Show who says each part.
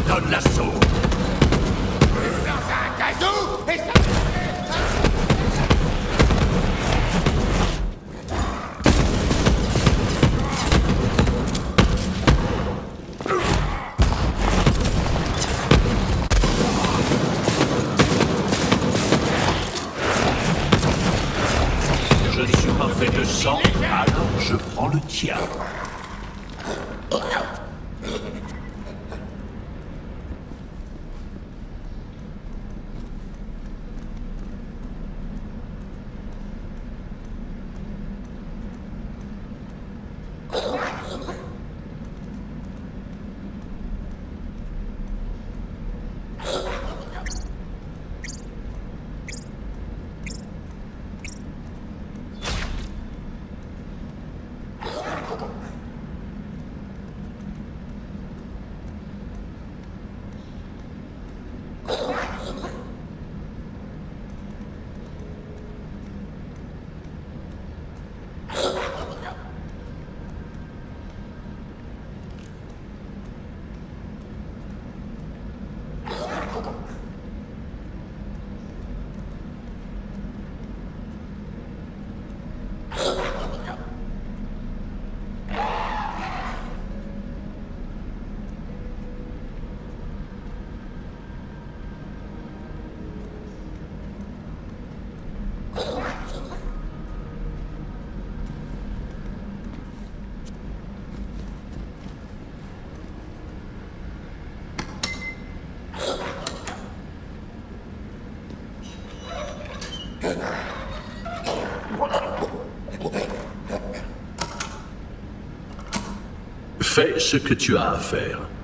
Speaker 1: donne l'assaut.
Speaker 2: Dans un gazou et ça...
Speaker 1: Je ne suis pas fait de sang, alors je prends le tien. Fais ce que tu as à faire.